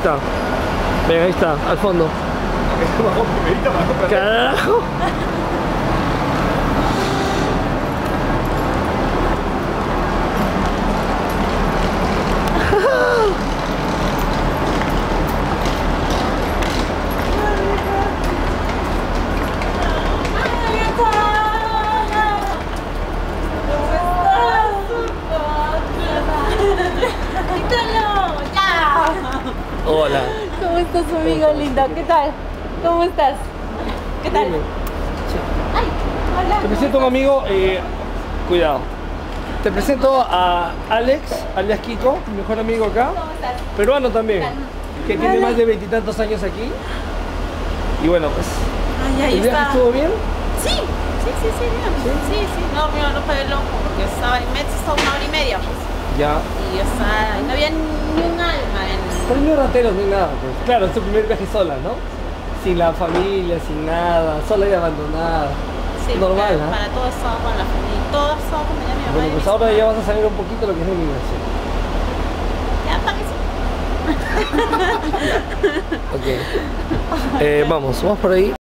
está. Ven, ahí está, al fondo. Carajo. Hola. ¿Cómo estás, amiga linda? ¿Qué tal? ¿Cómo estás? ¿Qué tal? Dime. Ay, hola. Te presento a un amigo, cuidado. Te presento a Alex, alias Kiko, mi mejor amigo acá. ¿Cómo estás? Peruano también, que tiene más de 20 y tantos años aquí. Y bueno, pues, Ay, ahí ¿el viaje está. estuvo bien? Sí, bien. Sí. No, mío, no fue loco, porque estaba en Metz, estaba 1 hora y media, pues. Ya. Y o sea, no había ni un alma en... Pero ni rateros ni nada, pues. Claro, es tu primer viaje sola, ¿no? Sin la familia, sin nada, sola y abandonada. Sí, normal, ¿ah? para todo estaba con la familia. Todo estaba con mi mamá. Bueno, y pues mis ahora padres. ya vas a saber un poquito lo que es la inmigración. Ya, para que sí. Ok. Vamos por ahí.